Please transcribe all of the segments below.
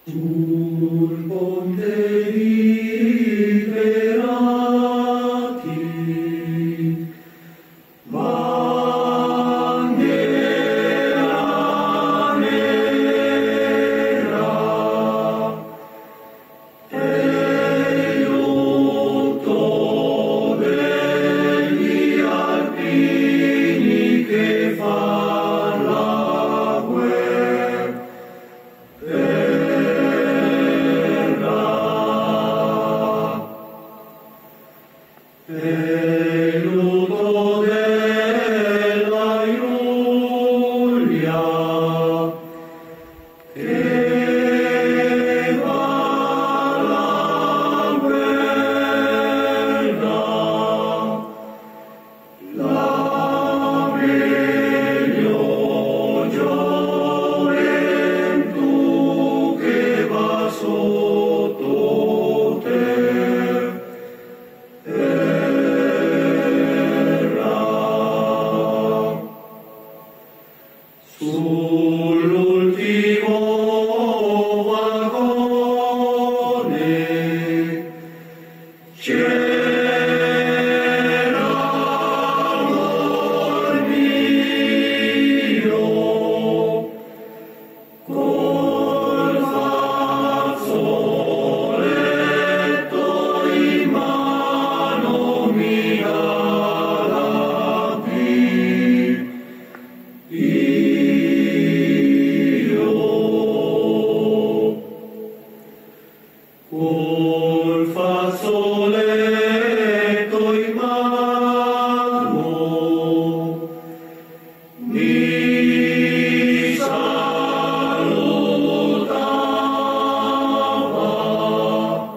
Sul ponte liberati, bandiera nera, e lutto degli alpini che fan la guerra. E lutto della Giulia che va alla guerra, la meglio gioventù che va sotto terra. Sull'ultimo vagone c'era l'amor mio, col fazzoletto in mano mi col fazzoletto in mano mi salutava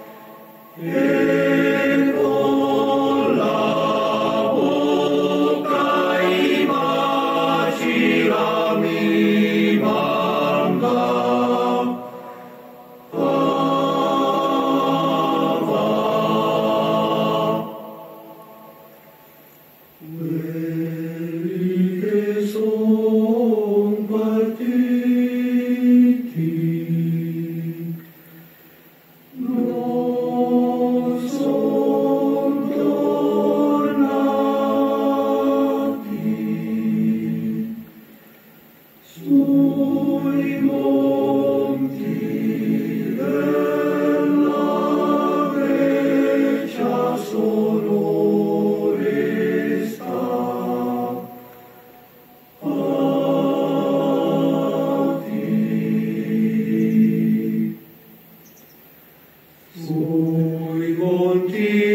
e con la bocca i baci la mi mandava. Quelli che son partiti non son tornati sui monti della Grecia sono sui monti